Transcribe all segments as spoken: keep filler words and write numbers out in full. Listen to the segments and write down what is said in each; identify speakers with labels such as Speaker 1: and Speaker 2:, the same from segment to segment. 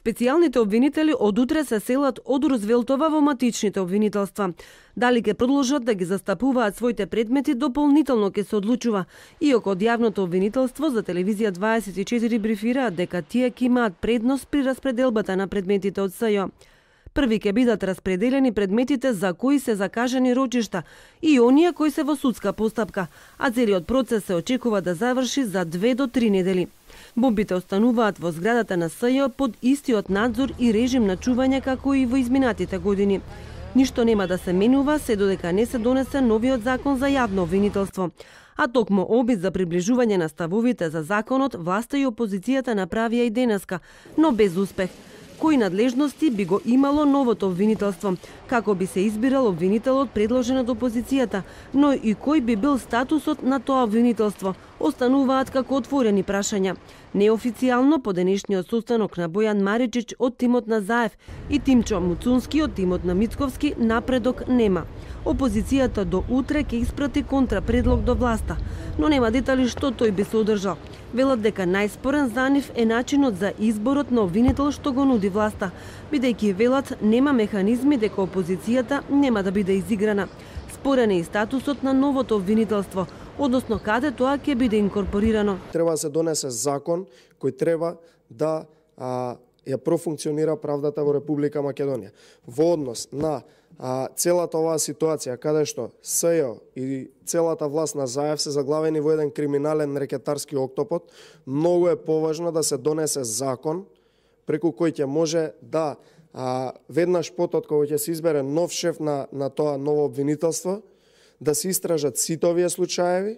Speaker 1: Специјалните обвинители од утре се селат од Рузвелтова во матичните обвинителства. Дали ќе продолжат да ги застапуваат своите предмети, дополнително ќе се одлучува. Иако од јавното обвинителство за телевизија дваесет и четири брифираат дека тие ќе имаат предност при распределбата на предметите од СЈО. Први ќе бидат распределени предметите за кои се закажани рочишта и оние кои се во судска постапка, а целиот процес се очекува да заврши за две до три недели. Бомбите остануваат во зградата на СЈО под истиот надзор и режим на чување како и во изминатите години. Ништо нема да се менува се додека не се донесе новиот закон за јавно обвинителство. А токму обид за приближување на ставовите за законот, власта и опозицијата направија и денеска, но без успех. Кои надлежности би го имало новото обвинителство, како би се избирал обвинителот предложен од опозицијата, но и кој би бил статусот на тоа обвинителство, остануваат како отворени прашања. Неофицијално по денешниот состанок на Бојан Маричич од тимот на Заев и Тимчо Муцунски од тимот на Мицковски напредок нема. Опозицијата до утре ќе испрати контрапредлог до власта, но нема детали што тој би се одржал. Велат дека најспорен за нив е начинот за изборот на обвинител што го нуди власта, бидејќи велат нема механизми дека опозицијата нема да биде изиграна. Спорен е и статусот на новото обвинителство, односно каде тоа ќе биде инкорпорирано.
Speaker 2: Треба да се донесе закон кој треба да а, ја профункционира правдата во Република Македонија. Во однос на а, целата оваа ситуација, каде што СЈО и целата власт на Заев се заглавени во еден криминален рекетарски октопод, многу е поважно да се донесе закон преку кој ќе може да а, веднаш потод кога ќе се избере нов шеф на, на тоа ново обвинителство, да се истражат сите овие случаеви,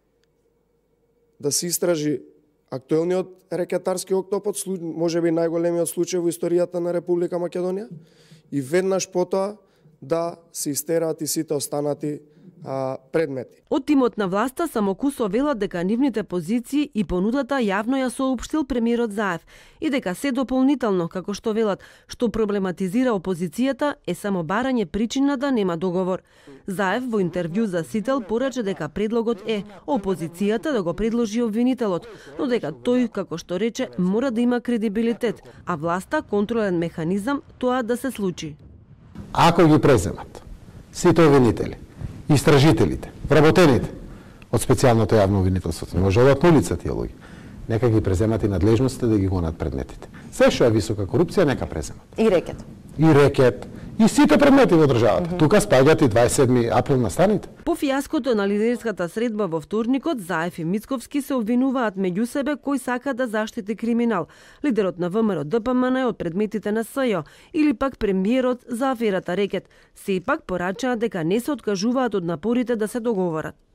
Speaker 2: да се истражи актуелниот рекетарски октопод, можеби најголемиот случај во историјата на Република Македонија, и веднаш потоа да се истераат и сите останати а, предмети.
Speaker 1: Од тимот на власта самокусо велат дека нивните позиции и понудата јавно ја соопштил премиерот Заев и дека се дополнително, како што велат, што проблематизира опозицијата е само барање причина да нема договор. Заев во интервју за Сител порача дека предлогот е опозицијата да го предложи обвинителот, но дека тој, како што рече, мора да има кредибилитет, а власта контролен механизам тоа да се случи.
Speaker 3: Ако ги преземат сите обвинители, истражителите, вработените од специјалното јавно обвинителство, не може да одат на улица тие луѓе. Нека ги преземат и надлежностите да ги гонат предметите. Се што е висока корупција, нека преземат.
Speaker 4: И рекет.
Speaker 3: И рекет. И сите предмети во државата. Mm -hmm. Тука спаѓаат и дваесет и седми април на станите.
Speaker 1: По фијаското на лидерската средба во вторникот, Заев и Мицковски се обвинуваат меѓу себе кој сака да заштити криминал. Лидерот на ВМРО Д П М Н од предметите на СЈО или пак премиерот за аферата рекет. Сепак порачаат дека не се откажуваат од напорите да се договорат.